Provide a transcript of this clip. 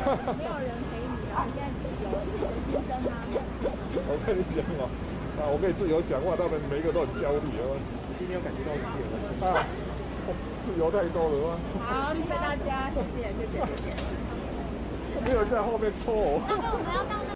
没有人陪你了，你现在自由新生啊。 我跟你讲哦，我可以自由讲话，他们每一个都很焦虑啊。 你今天有感觉到自由吗？ 自由太多了吗？ 好，谢谢大家，谢谢。 没有人在后面戳我。 那我们要当